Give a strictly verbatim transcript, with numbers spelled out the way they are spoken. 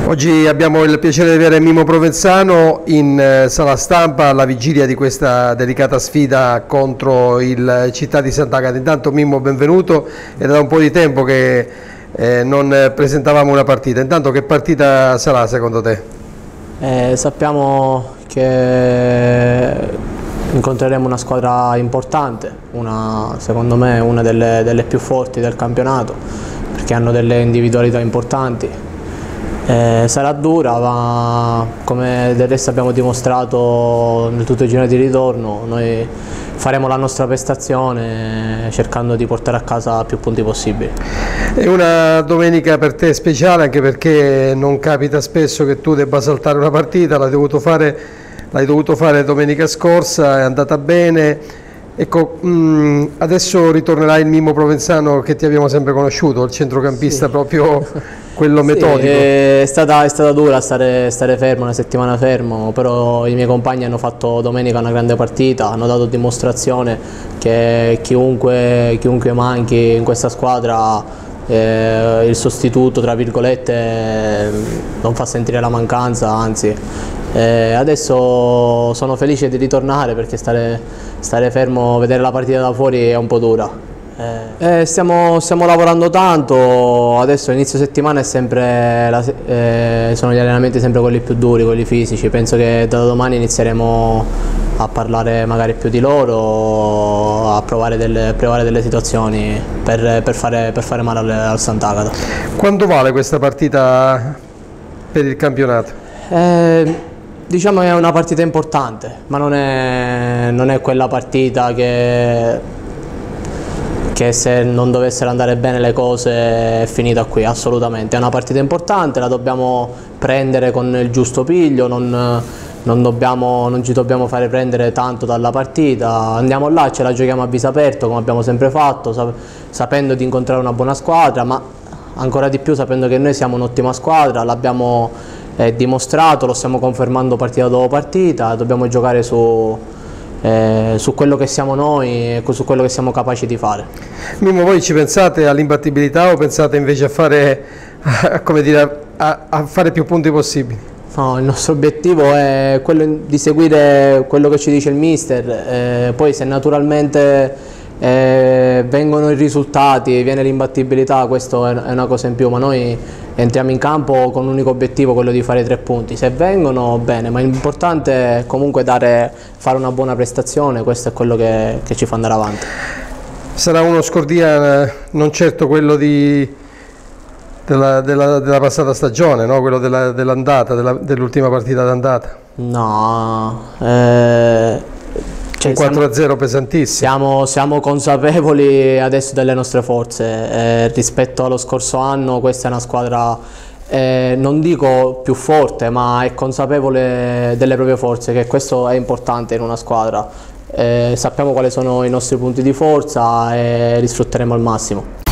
Oggi abbiamo il piacere di avere Mimmo Provenzano in eh, sala stampa alla vigilia di questa delicata sfida contro il Città di Sant'Agata. Intanto Mimmo, benvenuto, era da un po' di tempo che eh, non presentavamo una partita. Intanto che partita sarà secondo te? Eh, sappiamo che incontreremo una squadra importante, una, secondo me una delle, delle più forti del campionato, perché hanno delle individualità importanti. Eh, sarà dura, ma come del resto abbiamo dimostrato nel tutto il girone di ritorno, noi faremo la nostra prestazione cercando di portare a casa più punti possibili. È una domenica per te speciale, anche perché non capita spesso che tu debba saltare una partita, l'hai dovuto fare, l'hai dovuto fare domenica scorsa, è andata bene. Ecco, mh, adesso ritornerà il Mimmo Provenzano che ti abbiamo sempre conosciuto, il centrocampista, sì, proprio quello metodico. Sì, è, stata, è stata dura stare, stare fermo, una settimana fermo, però i miei compagni hanno fatto domenica una grande partita, hanno dato dimostrazione che chiunque, chiunque manchi in questa squadra, eh, il sostituto, tra virgolette, non fa sentire la mancanza, anzi. Eh, adesso sono felice di ritornare, perché stare, stare fermo, vedere la partita da fuori è un po' dura. Eh, stiamo, stiamo lavorando tanto, adesso inizio settimana è sempre la, eh, sono gli allenamenti sempre quelli più duri, quelli fisici. Penso che da domani inizieremo a parlare magari più di loro, a provare delle, provare delle situazioni per, per, fare, per fare male al, al Sant'Agata. Quanto vale questa partita per il campionato? Eh, diciamo che è una partita importante, ma non è, non è quella partita che, che se non dovessero andare bene le cose è finita qui, assolutamente. È una partita importante, la dobbiamo prendere con il giusto piglio, non, non, dobbiamo, non ci dobbiamo fare prendere tanto dalla partita. Andiamo là, ce la giochiamo a viso aperto come abbiamo sempre fatto, sapendo di incontrare una buona squadra, ma ancora di più sapendo che noi siamo un'ottima squadra, l'abbiamo eh, dimostrato, lo stiamo confermando partita dopo partita. Dobbiamo giocare su, eh, su quello che siamo noi e su quello che siamo capaci di fare. Mimmo, voi ci pensate all'imbattibilità o pensate invece a fare, a, come dire, a, a fare più punti possibili? No, il nostro obiettivo è quello di seguire quello che ci dice il mister, eh, poi se naturalmente eh, vengono i risultati, viene l'imbattibilità, questo è, è una cosa in più, ma noi entriamo in campo con l'unico obiettivo, quello di fare tre punti. Se vengono, bene, ma l'importante è comunque dare, fare una buona prestazione, questo è quello che, che ci fa andare avanti. Sarà uno Scordia non certo quello di... Della, della, della passata stagione, no? Quello dell'andata, della, dell'ultima partita d'andata. No, eh, cioè un quattro a zero pesantissimo. Siamo, siamo consapevoli adesso delle nostre forze, eh, rispetto allo scorso anno questa è una squadra, eh, non dico più forte, ma è consapevole delle proprie forze, che questo è importante in una squadra. Eh, sappiamo quali sono i nostri punti di forza e li sfrutteremo al massimo.